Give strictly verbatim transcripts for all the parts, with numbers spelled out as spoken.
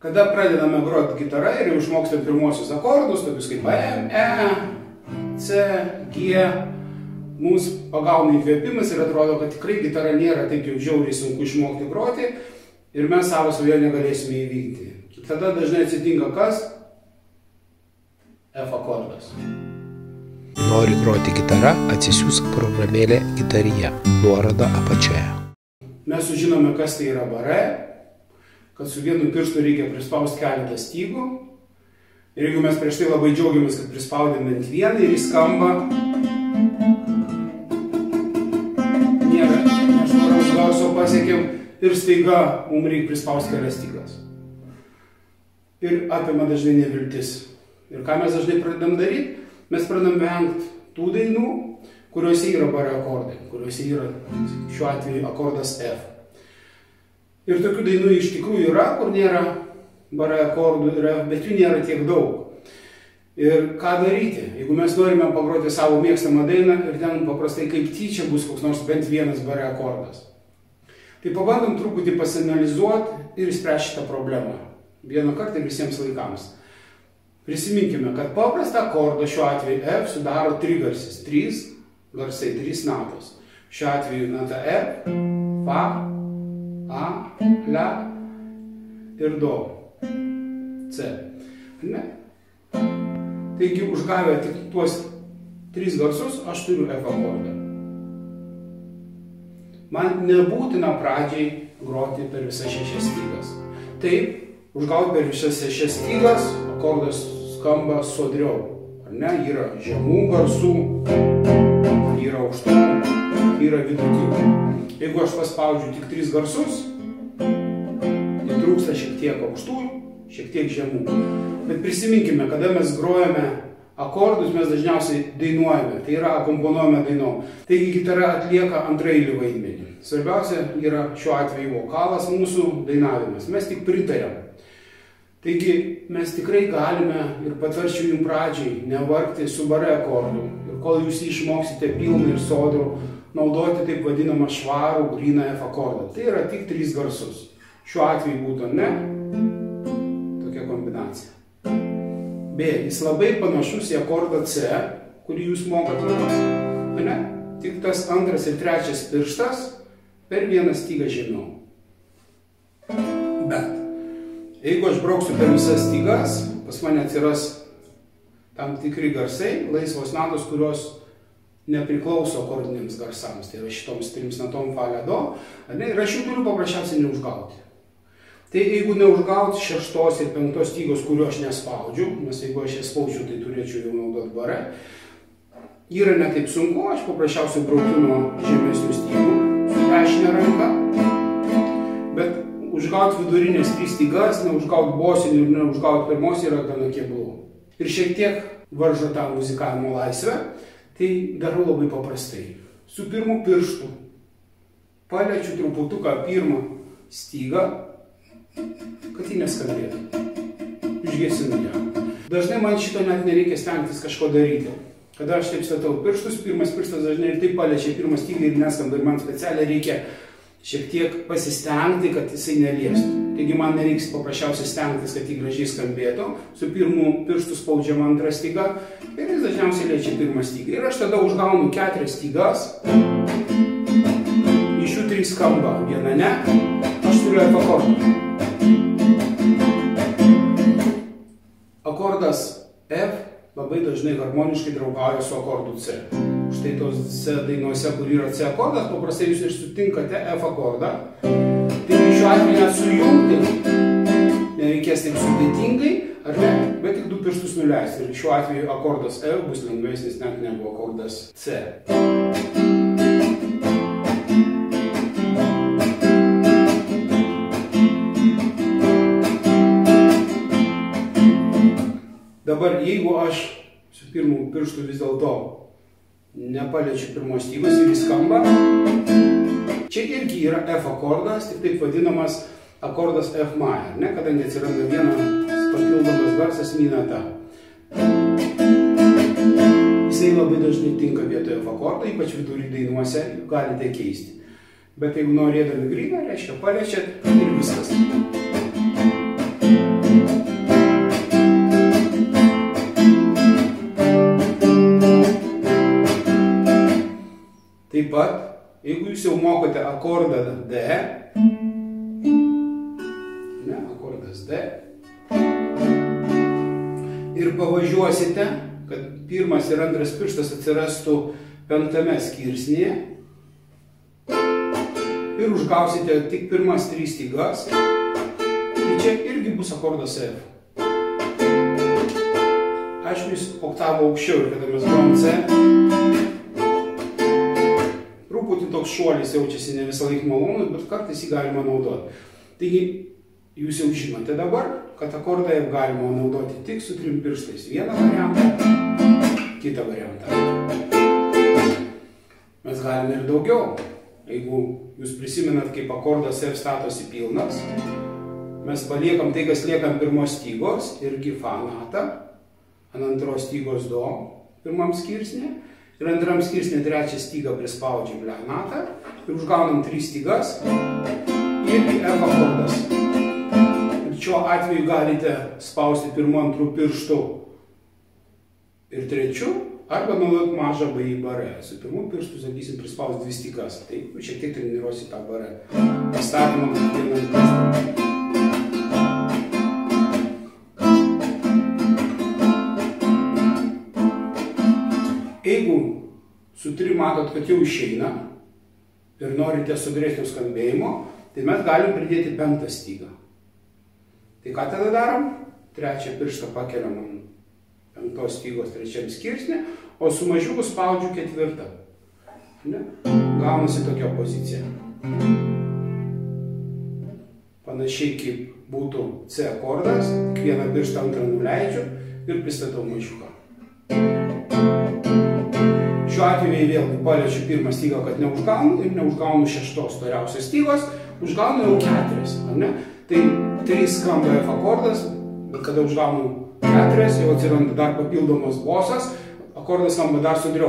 Kada pradedame groti gitarą ir jau išmokstam pirmosius akordus, tokius kaip M, E, C, G, mums pagauna įkvėpimas ir atrodo, kad tikrai gitara nėra taip jau žiauriai sunku išmokti groti ir mes savo svajonę galėsime įvykdyti. Tada dažnai atsitinka kas? F akordas. Nori groti gitarą, atsisiųsk programėlę Gitarija, nuoroda apačioje. Mes sužinome, kas tai yra bare, kad su vienu pirštu reikia prispausti keletą stygų. Ir jeigu mes prieš tai labai džiaugiamės, kad prispaudėm bent vieną ir jis skamba, nėra, mes norim garso pasiekėm ir staiga mums reikia prispausti kelias stygas. Ir apima dažnai neviltis. Ir ką mes dažnai pradedam daryti? Mes pradedam vengti tų dainų, kuriuose yra bare akordai, kuriuose yra šiuo atveju akordas F. Ir tokių dainų iš tikrųjų yra, kur nėra bare akordų ir F, bet jų nėra tiek daug. Ir ką daryti? Jeigu mes norime pagroti savo mėgstamą dainą ir ten paprastai kaip tyčia bus koks nors bent vienas bare akordas. Tai pabandom truputį pasianalizuoti ir išspręsti šitą problemą. Vieną kartą ir visiems laikams. Prisiminkime, kad paprastą akordą šiuo atveju F sudaro trigarsis, trys garsai, trys natos. Šiuo atveju nata F, Fa, A, La ir Do, C. Ne? Taigi, užgavę tik tuos tris garsus, aš turiu F akordą. Man nebūtina pradžiai groti per visas šešias stygas. Taip, užgauti per visas šešias stygas, akordas skamba sodriau. Ar ne? Yra žemų garsų, yra aukštų, yra vidutinių. Jeigu aš paspaudžiu tik tris garsus, tai trūksta šiek tiek aukštų, šiek tiek žemų. Bet prisiminkime, kada mes grojame akordus, mes dažniausiai dainuojame, tai yra akomponuojame dainom. Taigi gitara atlieka antraeilį vaidmenį. Svarbiausia yra šiuo atveju vokalas, mūsų dainavimas. Mes tik pritariam. Taigi mes tikrai galime, ir patvarčiau jums pradžiai, nevargti su bare akordu. Ir kol jūs išmoksite pilną ir sodrų, naudoti taip vadinamą švarų, gryną F akordą. Tai yra tik trys garsus. Šiuo atveju būtų ne, tokia kombinacija. B, jis labai panašus į akordą C, kurį jūs mokate. Ne? Tik tas antras ir trečias pirštas per vieną stygą žemiau. Bet, jeigu aš brauksiu per visas stygas, pas mane atsiras tam tikri garsai, laisvos natos, kurios nepriklauso akordiniams garsams. Tai yra šitoms trims natom Fa, La, Do. Ir aš jų turiu paprasčiausiai neužgauti. Tai jeigu neužgauti šeštos ir penktos stygos, kurio aš nespaudžiu, nes jeigu aš jas spaudžiu, tai turėčiau jau naudoti bare, yra ne taip sunku, aš paprasčiausiai braukiu nuo žemesnių stygų su dešinė ranka, bet užgauti vidurinės trys stygas, neužgauti bosinių ir neužgauti pirmos yra gana keblu. Ir šiek tiek varžo tą muzikavimo laisvę, tai darau labai paprastai. Su pirmu pirštu paliečiu truputuką pirmą stygą, kad jį neskambėtų. Išgesinu ją. Dažnai man šito net nereikia stengtis kažko daryti. Kada aš taip statau pirštus, pirmas pirštas dažnai ir taip paliečia pirmą stygą ir neskamba. Ir man specialiai reikia šiek tiek pasistengti, kad jisai neliestų. Taigi man nereiks paprasčiausiai stengtis, kad jį gražiai skambėtų. Su pirmu pirštu spaudžiama antra styga ir jis dažniausiai liečia pirmą stygą. Ir aš tada užgaunu keturias stygas. Iš jų trys skamba, viena ne. Aš turiu F akordą. Akordas F labai dažnai harmoniškai draugauja su akordu C. Štai tos C dainuose, kur yra C akordas, paprastai jūs ir sutinkate F akordą. Taigi šiuo atveju net sujungti nereikės taip sudėtingai, ar ne, bet tik du pirštus nuleisti. Ir šiuo atveju akordas F bus lengvesnis net negu akordas C. Dabar, jeigu aš su pirmu pirštu vis dėlto nepaliečiu pirmos stygos ir jis skamba, čia irgi yra F akordas, tik taip vadinamas akordas F major, ne, kadangi atsiranda vienas papildomas garsas mi nata. Jisai labai dažnai tinka vietoje F akordo, ypač vidury dainuose galite keisti. Bet jeigu norėdami gryną, reiškia paliečiat ir viskas. jūs jau mokote akordą D, ne, akordas D, ir pavažiuosite, kad pirmas ir antras pirštas atsirastų penktame skirsnyje ir užgausite tik pirmas trys stygas, tai čia irgi bus akordas F. Aišku, jis oktavo aukščiau ir kada mes grojam C, truputį toks šuolis jaučiasi ne visą laiką malonus, bet kartais jį galima naudoti. Taigi, jūs jau žinote dabar, kad akordą F galima naudoti tik su trim pirštais. Vieną variantą, kitą variantą. Mes galime ir daugiau. Jeigu jūs prisimenat, kaip akordas F statosi pilnas, mes paliekam tai, kas lieka ant pirmos stygos, irgi fa natą, ant antros stygos do, pirmam skirsnė, ir antram skirsnė trečią stygą prispaudžiam le natą, ir užgaunam tris stygas, irgi F akordas. Ir šiuo atveju galite spausti pirmu antrų pirštų ir trečiu, arba naudot mažą B į barę. Su pirmu pirštu, sakysim, prispausti dvi stygas. Tai šiek tiek treniruosi tą barę. Pastatymą vieną pirštą. Jeigu su trim matot, kad jau išeina ir norite sudresnio skambėjimo, tai mes galim pridėti penktą stygą. Tai ką tada darom? Trečią pirštą pakeliam ant penktos stygos trečiam skirsnį, o su mažiuku spaudžiu ketvirtą. Ne? Gaunasi tokia pozicija. Panašiai kaip būtų C akordas, tik vieną pirštą antrą nuleidžiu ir pristatau mažiuką. Šiuo atveju vėlgi paliečiu pirmą stygą, kad neužgaunu, ir neužgaunu šeštos storiausios stygos, užgaunu jau keturias, ar ne? Tai trys skamba F akordas, bet kada užgaunu keturias, jau atsiranda dar papildomas bosas, akordas skamba dar sudriau.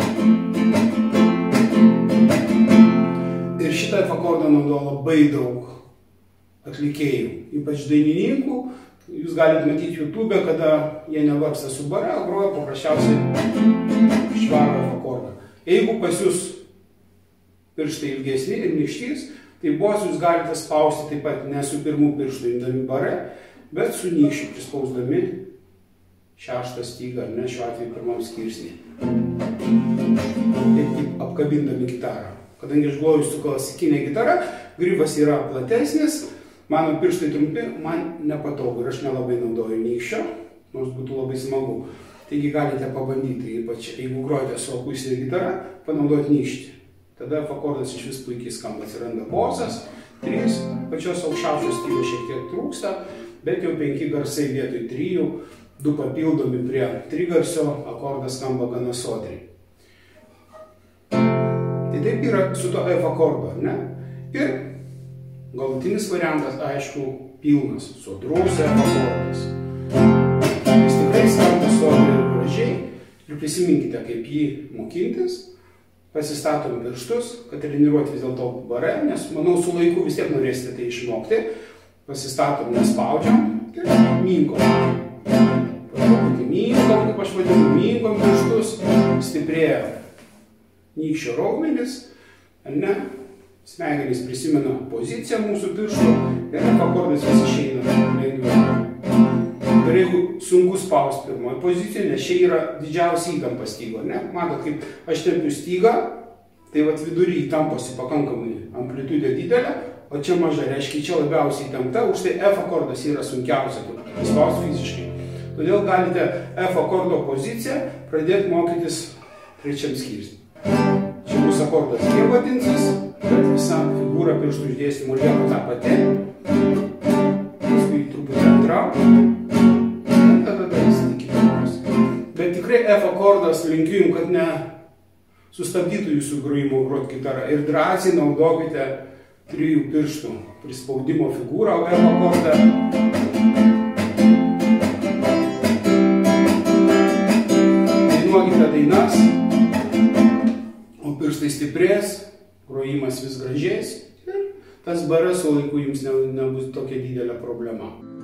Ir šitą F akordą naudoja labai daug atlikėjų, ypač dainininkų. Jūs galite matyti YouTube, kada jie nevargsta su bare, o groja paprasčiausiai švarų F akordą. Jeigu pas jūs pirštai ilgesni ir nykštys, tai bosus jūs galite spausti taip pat ne su pirmu pirštu imdami bare, bet su nykščiu prispausdami šeštą stygą, ar ne, šiuo atveju pirmam skirsnį. Taip kaip apkabindami gitarą. Kadangi aš groju su klasikinė gitara, grifas yra platesnis, mano pirštai trumpi, man nepatogu ir aš nelabai naudoju nykščio, nors būtų labai smagu. Taigi galite pabandyti, ypač jeigu grojate su akustinė gitara, panaudoti nykštį. Tada F akordas iš vis puikiai skamba, atsiranda bosas, trys, pačios aukščiausios stygos šiek tiek trūksta, bet jau penki garsai vietoj trijų, du papildomi prie trigarsio, akordas skamba gana sodriai. Tai taip yra su to F akordu, ne? Ir galutinis variantas, aišku, pilnas, sodrus F akordas. Jis tikrai skamba sodriai ir gražiai. Ir prisiminkite, kaip jį mokintis. Pasistatom pirštus, kad treniruoti vis dėlto bare, nes, manau, su laiku vis tiek norėsite tai išmokti. Pasistatom, nespaudžiam ir minkom. Patruputį minkom, kaip aš vadinu, minkom pirštus, stiprėja nykščio raumenis, ar ne? Smegenys prisimena poziciją mūsų pirštų ir F akordas vis išeina lengviau. Ir jeigu sunku spausti pirmoje pozicijoje, nes čia yra didžiausia įtampa stygo, ne? Matot, kaip aš tempiu stygą, tai vat vidury tamposi pakankamai amplitudė didelė, o čia maža, reiškia, čia labiausiai įtempta, už tai F akordas yra sunkiausia spausti fiziškai. Todėl galite F akordo poziciją pradėti mokytis trečiam skirsny. Čia bus akordas G vadinsis, bet visa figūra pirštų išdėstymų lieka ta pati. Paskui truputį antrau. Ir tada darysite iki pirmos. Bet tikrai F akordas linkiu jums, kad ne sustabdytų jūsų grojimo grot gitarą. Ir drąsiai naudokite trijų pirštų prispaudimo figūrą, o F akordą. Dainuokite dainas, o pirštai stiprės, grojimas vis gražės ir tas baras su laiku jums nebus tokia didelė problema.